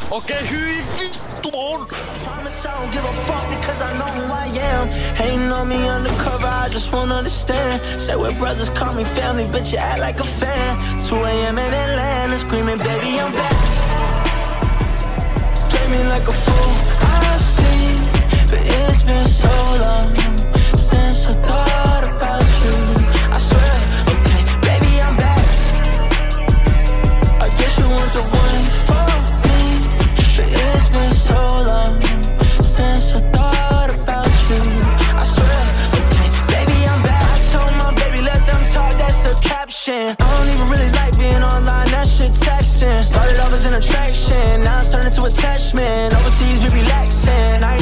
Okei, hyi vittu on! Promise I don't give a fuck because I know who I am. Hating on me undercover, I just won't understand. Say we're brothers, call me family, bitch, you act like a fan. 2 a.m. in Atlanta, screaming, baby, I'm back. Play me like a fool, I see, but it's been so long since I thought about you. I swear, okay, baby, I'm back. I guess you want the one for me, but it's been so long since I thought about you. I swear, okay, baby, I'm back. I told my baby, let them talk, that's the caption. I don't even really like being online, that shit texting. Started off as an attraction, now it's turned into attachment. Overseas, we relaxing. I